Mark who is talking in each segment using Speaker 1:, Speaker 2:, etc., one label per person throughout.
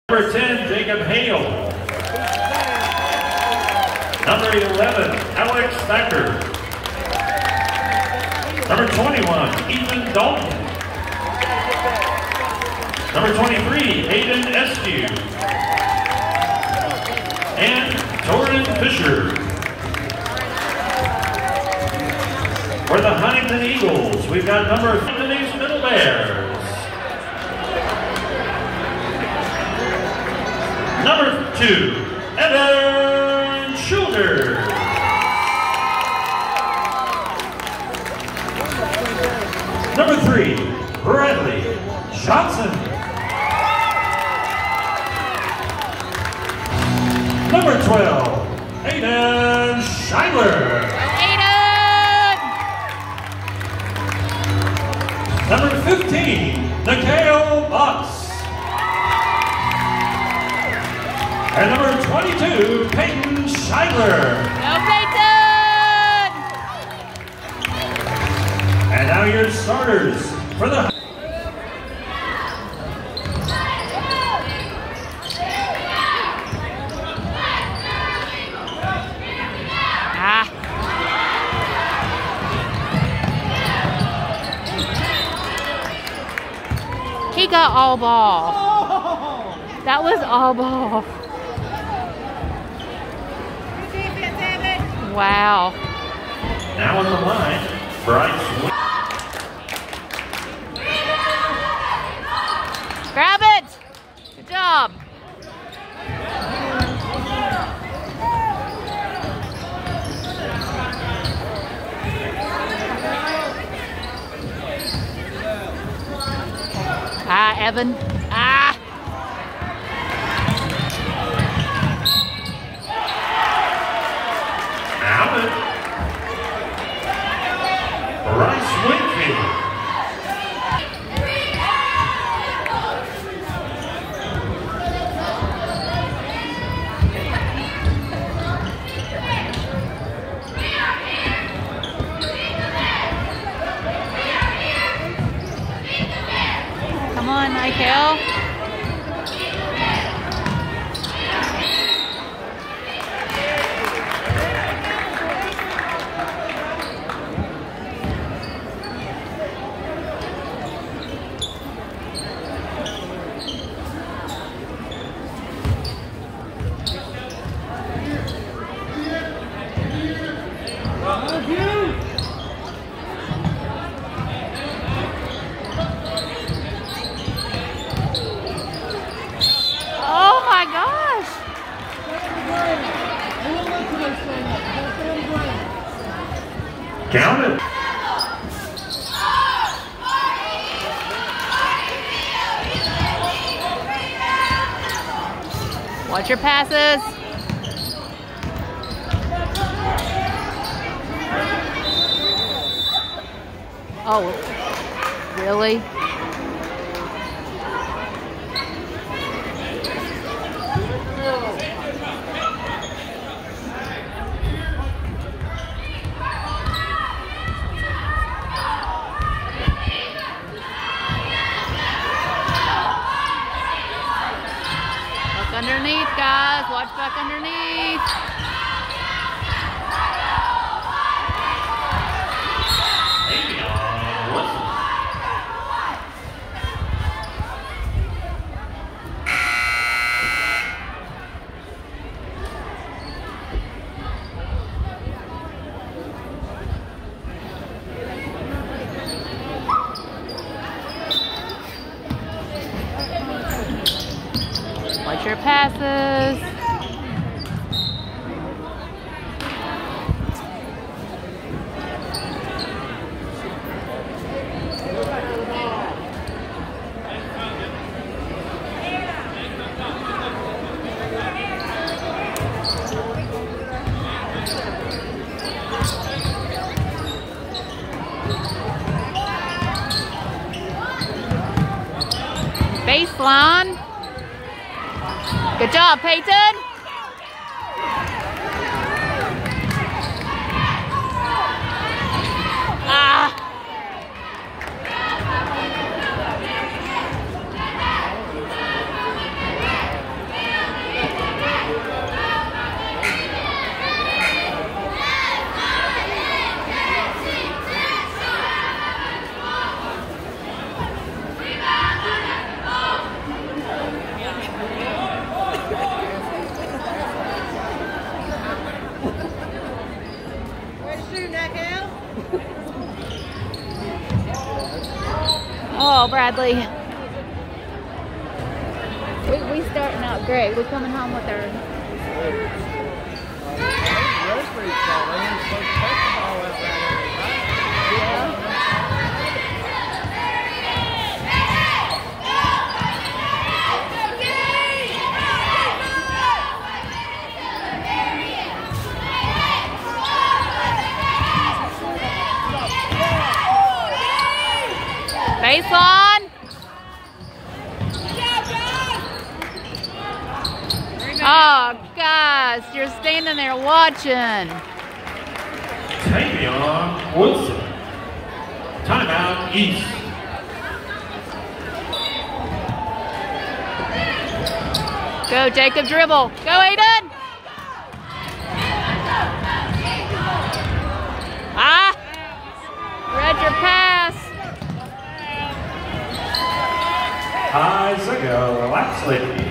Speaker 1: Number 10, Jacob Hale. Number 11, Alex Thacker. Number 21, Ethan Dalton. Number 23, Hayden Eskew. And Torrin Fisher. For the Huntington Eagles, we've got number 5, Denise Middle Bears. Number 2, Evan Schulter. Number 3, Bradley Johnson. Number 12, Aiden Schuyler. Number 15, Cabell Box. And number 22, Peyton Schuyler.
Speaker 2: Go Peyton!
Speaker 1: And now your starters for the...
Speaker 2: He got all ball. That was all ball. Wow.
Speaker 1: Now on the line, Bryce.
Speaker 2: Grab it. Good job. Evan.
Speaker 1: Allen. Bryce Winfield.
Speaker 2: Come on, Michael. Oh my gosh!
Speaker 1: Count it.
Speaker 2: Watch your passes. Oh, really? Look underneath, guys. Watch back underneath. Watch your passes. Baseline. Good job, Peyton. Bradley. We starting out great. We're coming home with our... Baseline. Oh, guys, you're standing there watching.
Speaker 1: Tavion Wilson. Timeout East.
Speaker 2: Go, Jacob, dribble. Go, Aiden. Ah, read your pass.
Speaker 1: Isaiah Lapsley.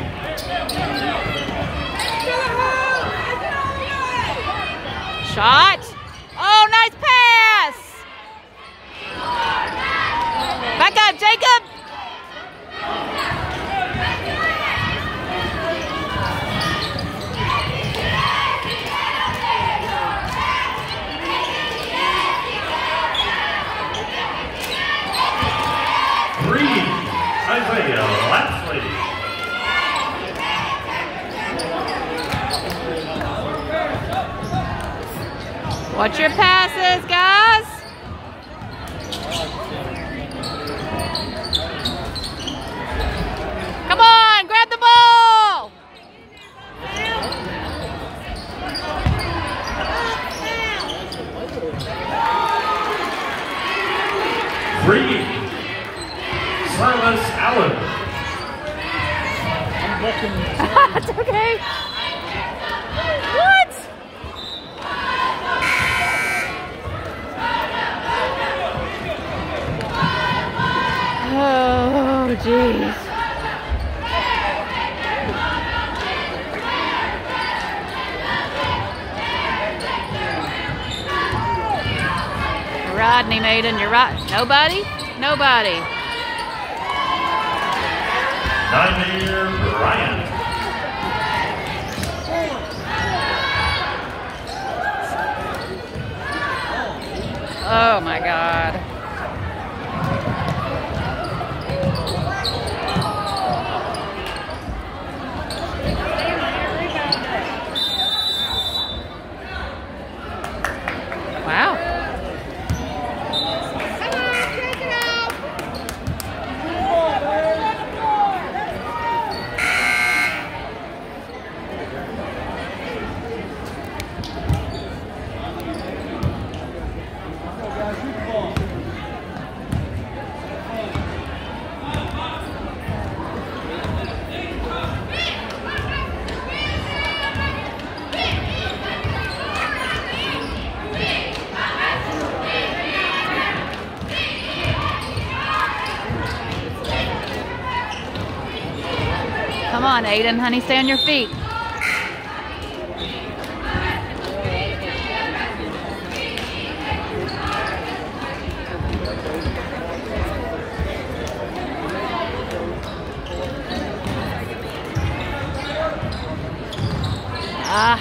Speaker 2: Shot. Oh, nice pass. Back up, Jacob.
Speaker 1: Isaiah Lapsley.
Speaker 2: Watch your passes, guys. Come on, grab the ball.
Speaker 1: Free. Silas Allen.
Speaker 2: It's okay. What? Oh, jeez. Rodney Maiden, you're right. Nobody? Nobody.
Speaker 1: Nine-year Bryant.
Speaker 2: Oh my God. Wow. Come on, Aiden, honey, stay on your feet. Ah.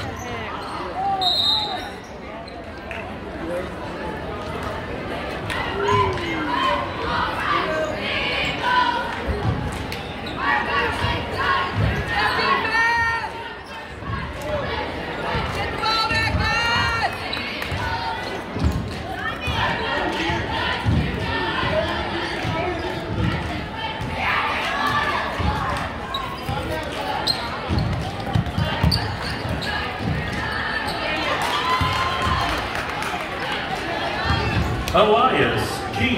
Speaker 1: Elias G.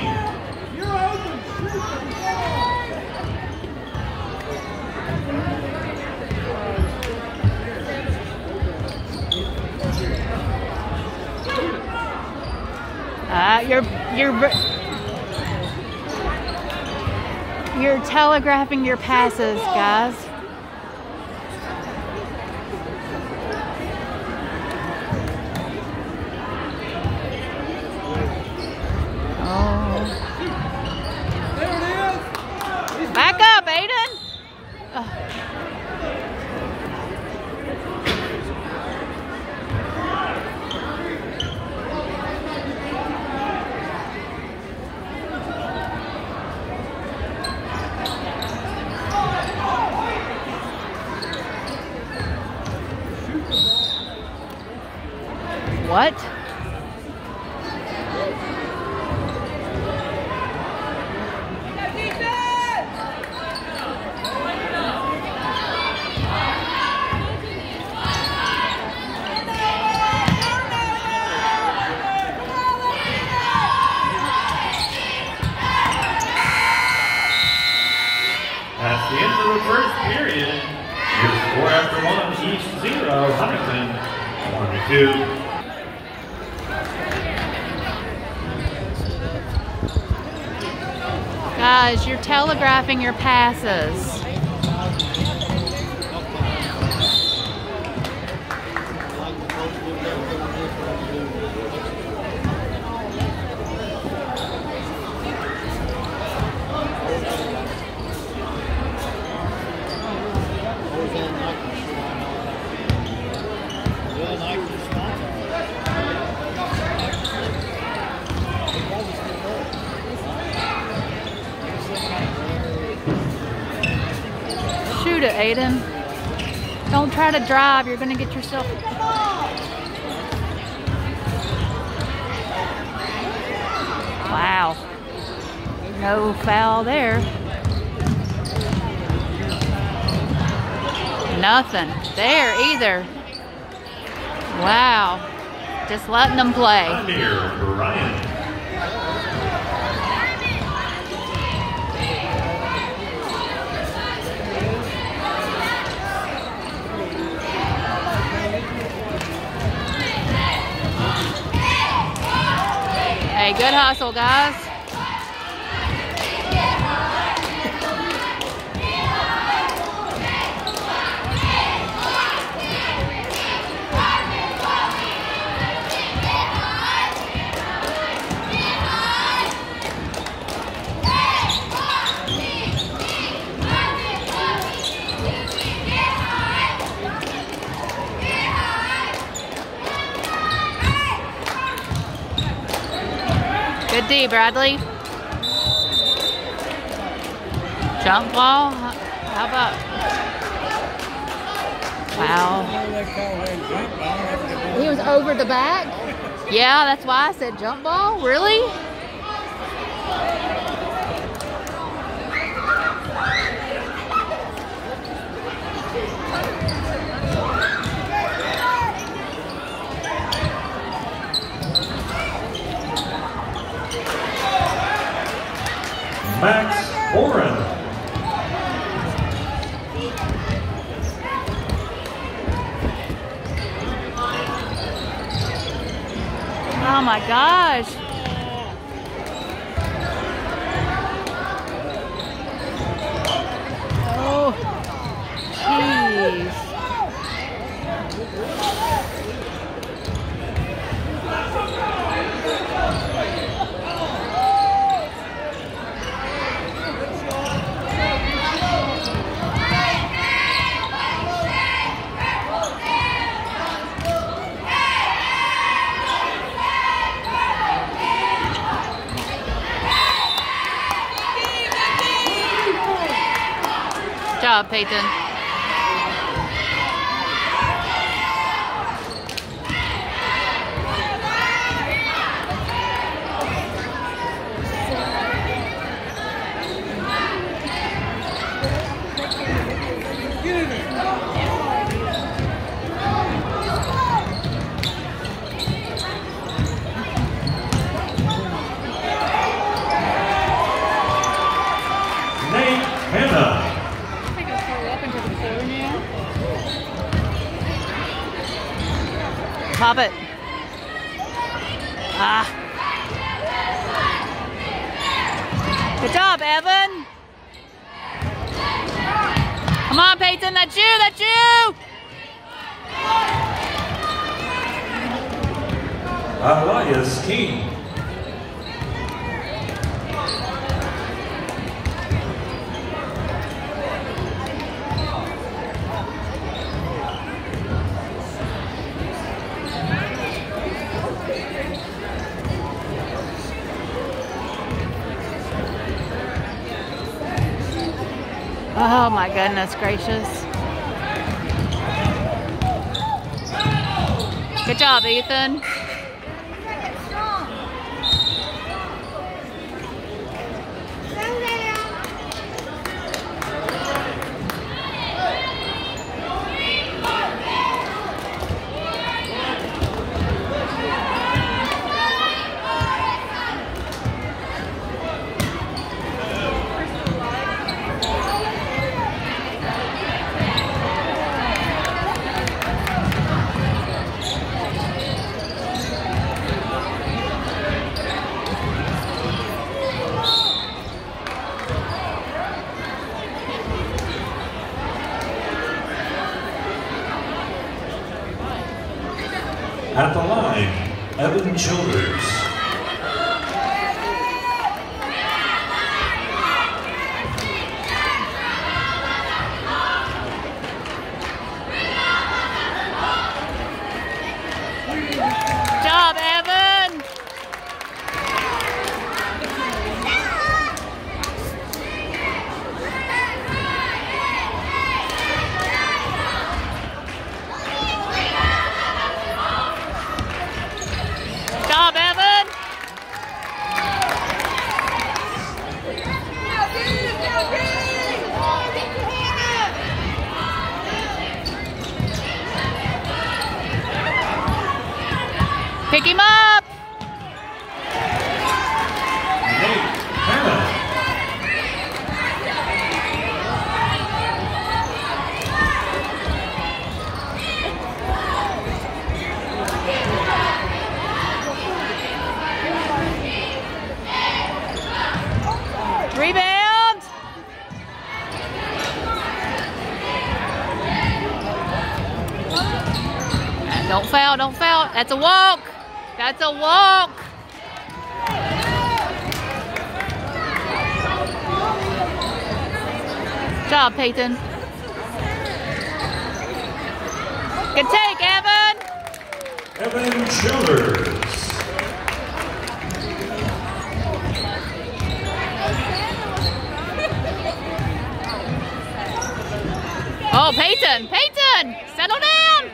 Speaker 1: You're
Speaker 2: telegraphing your passes, guys. What?
Speaker 1: At the end of the first period, your score after one, East 0, Huntington 1-2.
Speaker 2: Guys, you're telegraphing your passes. Shoot it, Aiden. Don't try to drive. You're going to get yourself... Wow. No foul there. Nothing there either. Wow. Just letting them play.
Speaker 1: Amir Bryant.
Speaker 2: Hey, good hustle, guys. Good D, Bradley. Jump ball? How about? Wow. He was over the back? Yeah, that's why I said jump ball. Really?
Speaker 1: Max Oren.
Speaker 2: Oh my gosh. Oh, jeez. Good job, Peyton. Pop it. Ah. Good job, Evan. Come on, Peyton. That's you. That's you.
Speaker 1: Elias King.
Speaker 2: Oh my goodness gracious. Good job, Ethan.
Speaker 1: At the line, Evan Childers.
Speaker 2: Job, Evan! Job, Evan! Pick him up! Rebound! Don't foul, don't foul. That's a walk. That's a walk. Job, Peyton. Good take, Evan.
Speaker 1: Evan Childers.
Speaker 2: Oh, Peyton, Peyton, settle down.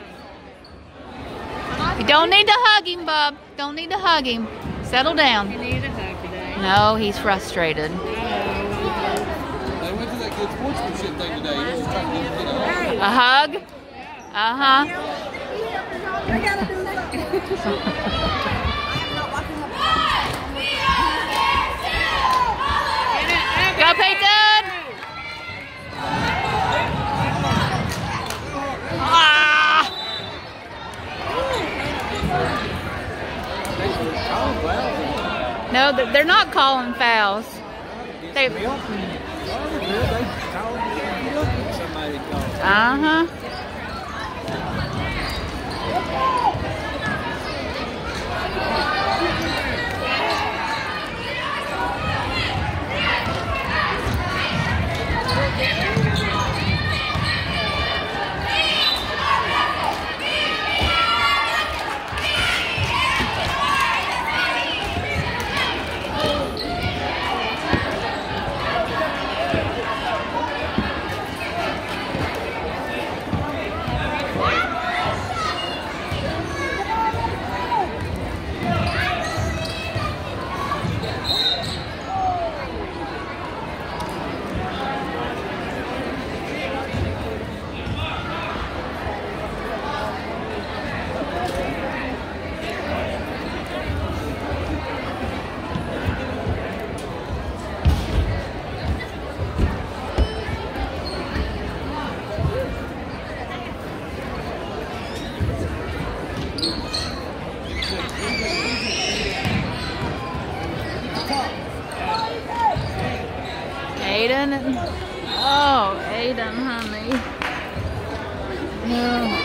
Speaker 2: You don't need to hug him, bub. Don't need to hug him. Settle down.
Speaker 3: You need a hug today.
Speaker 2: No, he's frustrated.
Speaker 4: They went to that good sportsmanship thing today. You're just trying to get a
Speaker 2: A hug? Uh-huh. Go, Peyton! Ah! No, they're not calling fouls. They. Uh-huh. Aiden. Oh, Aiden, honey. No.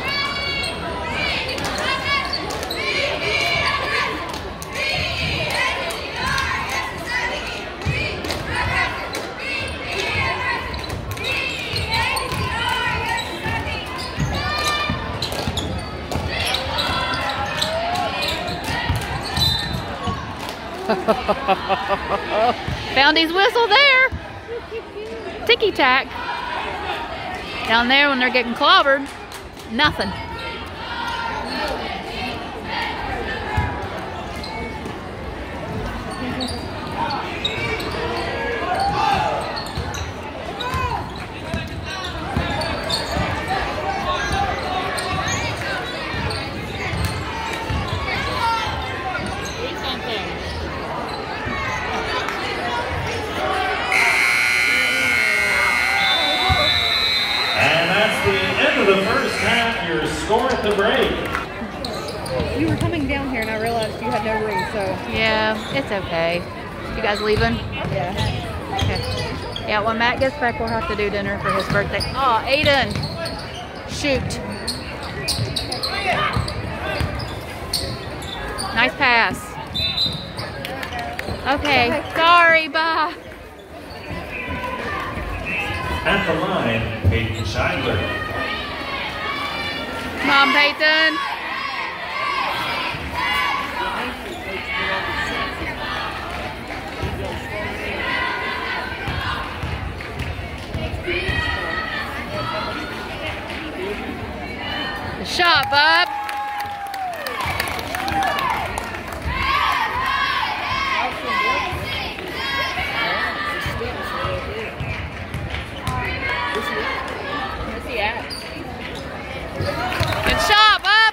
Speaker 2: Found his whistle there. Ticky-tack. Down there when they're getting clobbered, nothing.
Speaker 1: The first half, your score at the break.
Speaker 3: You were coming down here and I realized you had no room, so.
Speaker 2: Yeah, it's okay. You guys leaving?
Speaker 3: Yeah.
Speaker 2: Okay. Yeah, when Matt gets back, we'll have to do dinner for his birthday. Oh, Aiden. Shoot. Nice pass. Okay, sorry, bye.
Speaker 1: At the line, Peyton Scheidler.
Speaker 2: Come on, Peyton. Good shot, bub. Good shot, bub.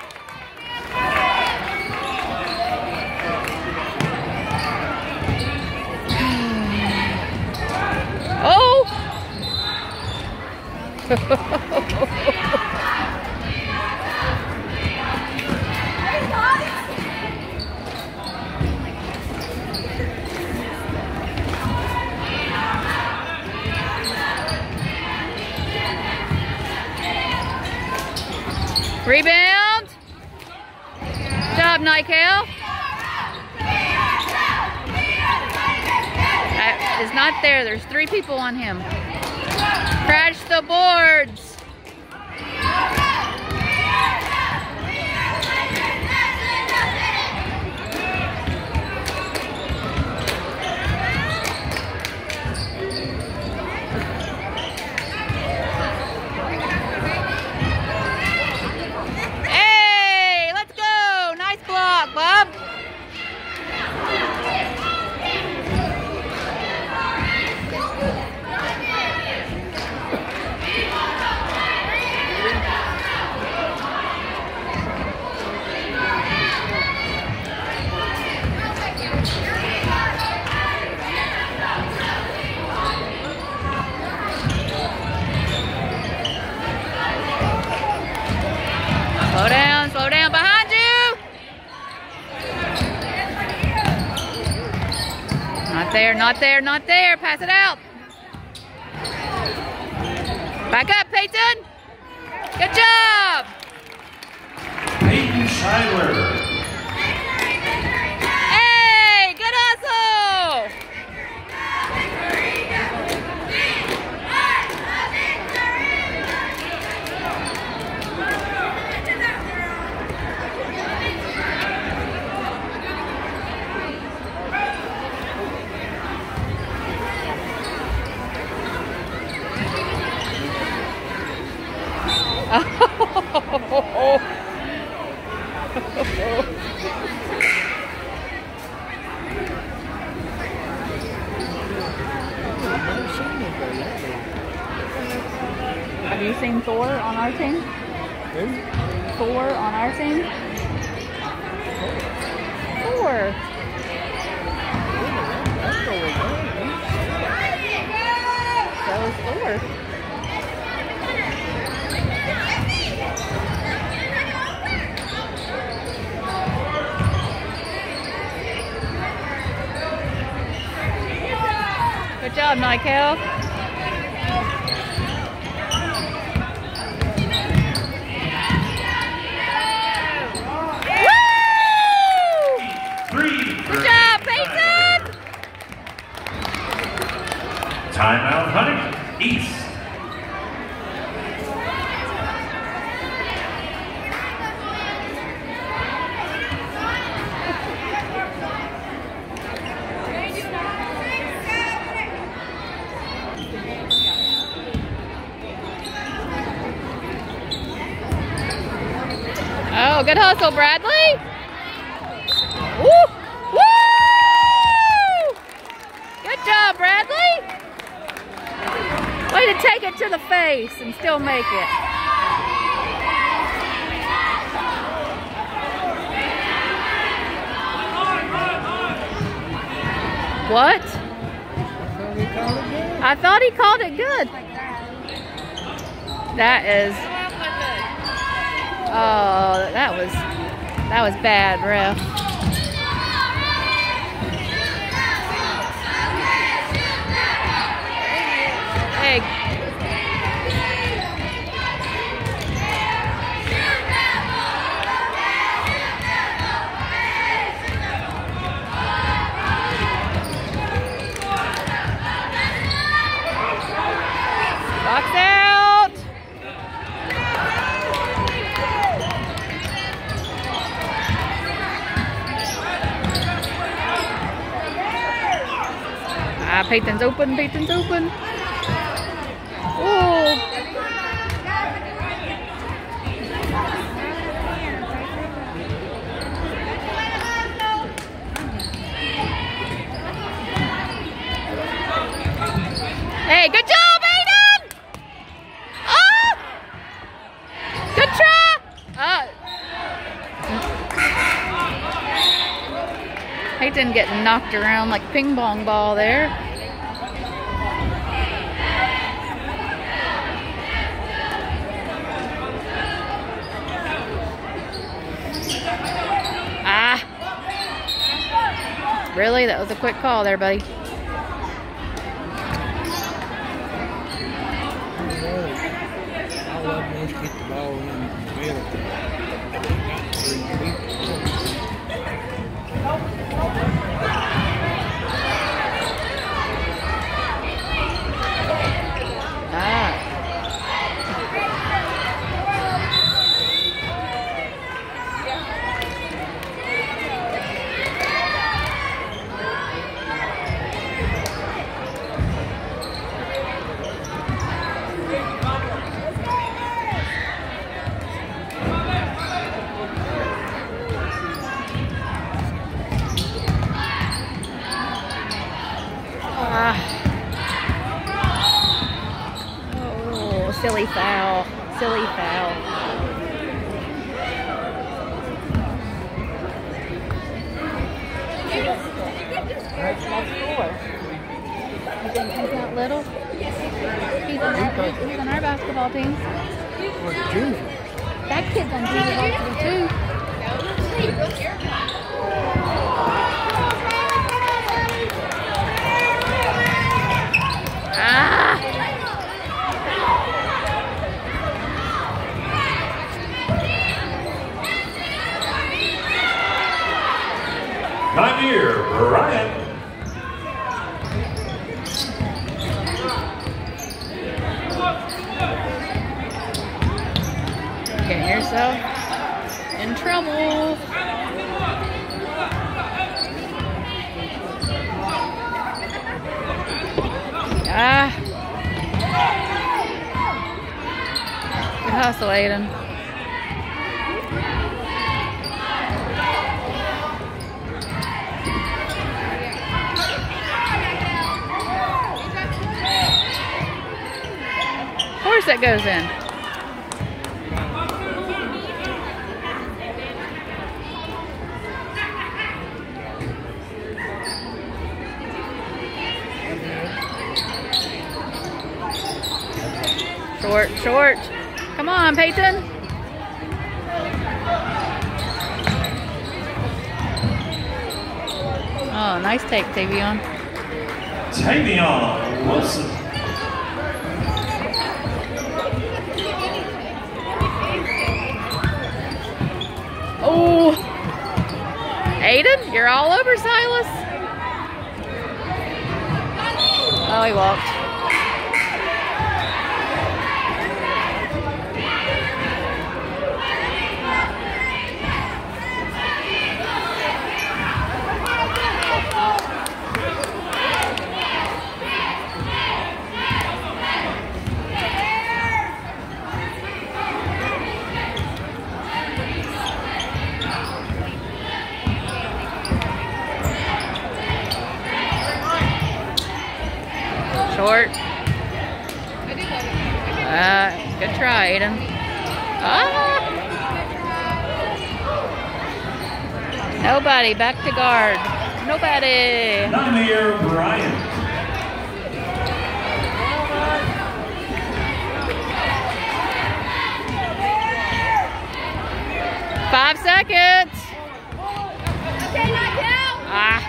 Speaker 2: Oh! Rebound. Good job, Nikel. That is not there. There's 3 people on him. Crash the boards. Hey, let's go. Nice block, bub. Slow down, behind you. Not there, not there, not there. Pass it out. Back up, Peyton. Good job.
Speaker 1: Peyton Scheidler.
Speaker 2: Hey, good hustle. Have you seen Thor on our team?
Speaker 4: Who?
Speaker 2: Thor on our team? Thor. That was Thor. Good job, Nikel. Good job, Peyton!
Speaker 1: Timeout, Huntington East.
Speaker 2: Oh, good hustle, Bradley. Woo! Woo! Good job, Bradley. Way to take it to the face and still make it. What? I thought he called it good. That is. Oh, that was bad, ref. Hey. Ah, Peyton's open. Peyton's open. Oh. Hey, good job, Aiden! Oh! Good try! Peyton getting knocked around like a ping pong ball there. Ah! Really? That was a quick call there, buddy.
Speaker 5: I love most get the ball in the middle.
Speaker 2: Oh, silly foul. Silly foul. You think he's that little? He's on our basketball team. That kid's on junior varsity too. Ah!
Speaker 1: Time here, Brian.
Speaker 2: Getting yourself in trouble. Ah. Good hustle, Aiden. Of course that goes in. Short, short. Come on, Peyton. Oh, nice take, Tavion.
Speaker 1: Tavion Wilson.
Speaker 2: Oh, Aiden, you're all over Silas. Oh, he walked. Short. Good try, Aiden. Ah! Nobody, back to guard. Nobody.
Speaker 1: Time here, Brian.
Speaker 2: Five seconds. Ah.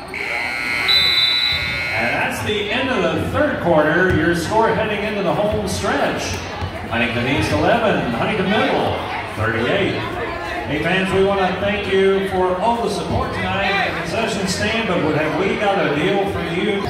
Speaker 1: And that's the end of the third quarter. Your score heading into the home stretch. Huntington East 11, Huntington Middle 38. Hey fans, we want to thank you for all the support tonight at the concession stand, but have we got a deal for you?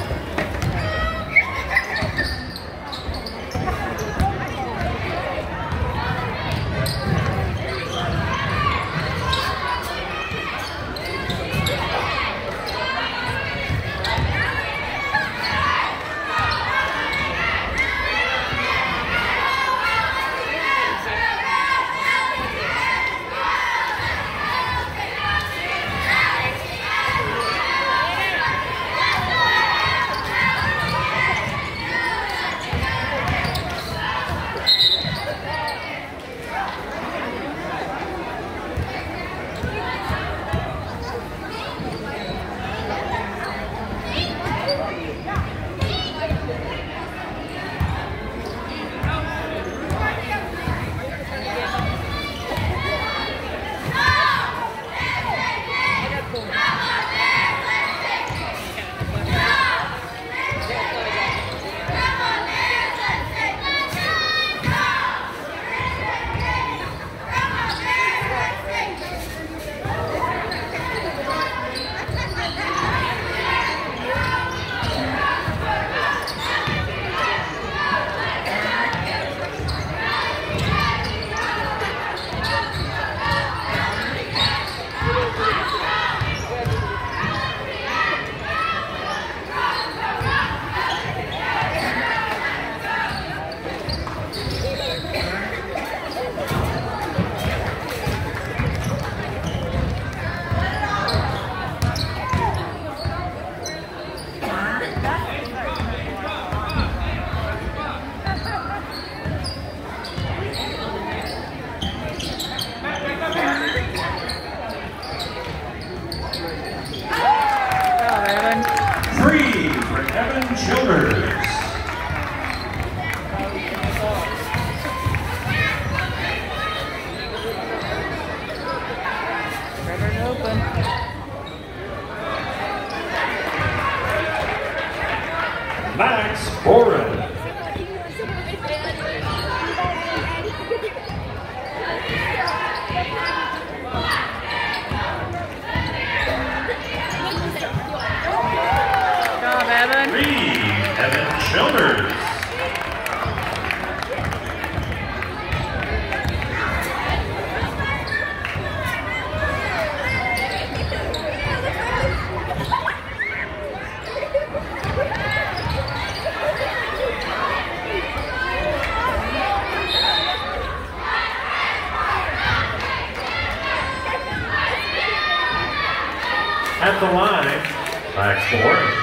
Speaker 1: At the line, Max Boring.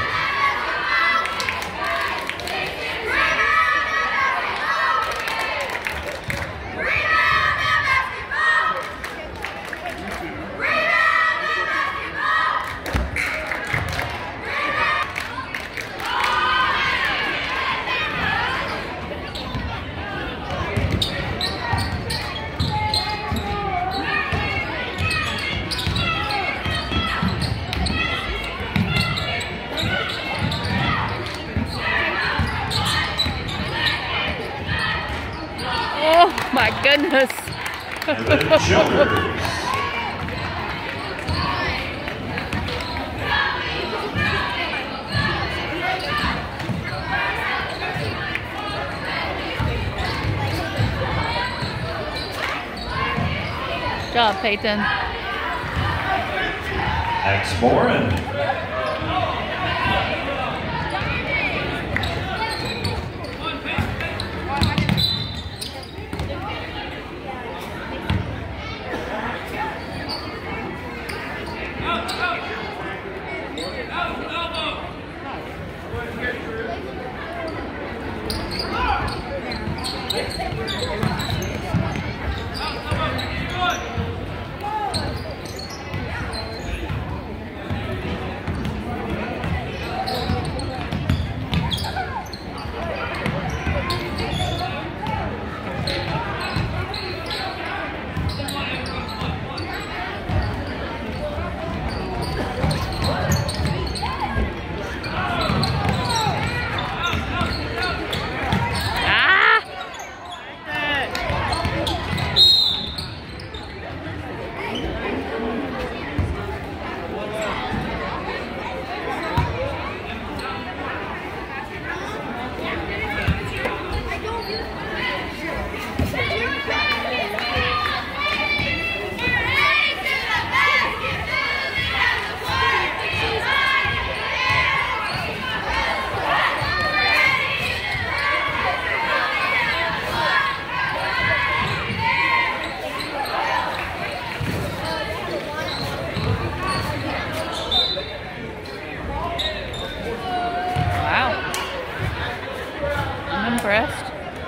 Speaker 2: Oh my goodness.
Speaker 1: And the Childers.
Speaker 2: Good job, Peyton.
Speaker 1: Max Morin.
Speaker 2: Impressed.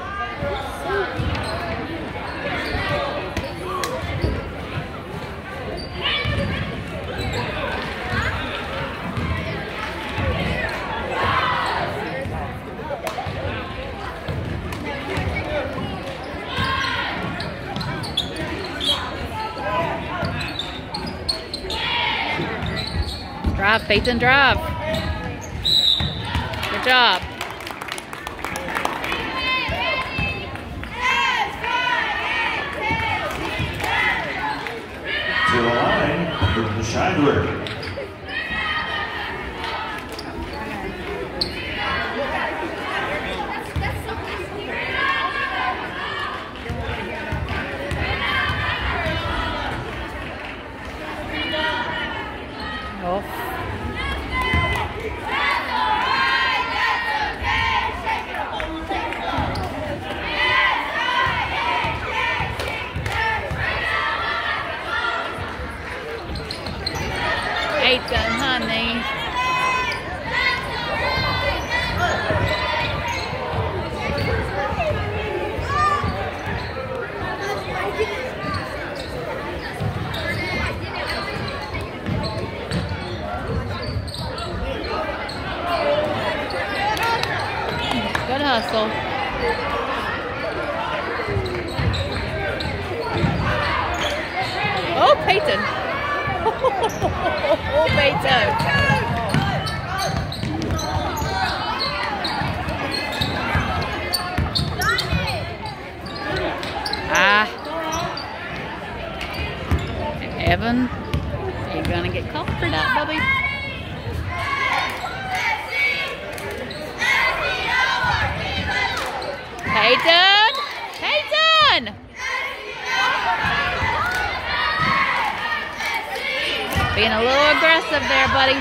Speaker 2: Drive, Peyton, drive. Good job.
Speaker 1: To the line, the Scheidler.
Speaker 2: Oh. Peyton, honey. Good hustle. Oh, Peyton. Oh, Peyton. Evan, you're gonna get caught for that, Bubby. Peyton! Peyton! Being a little aggressive there, buddy.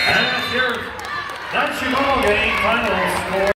Speaker 1: And that's your ball game. Final score.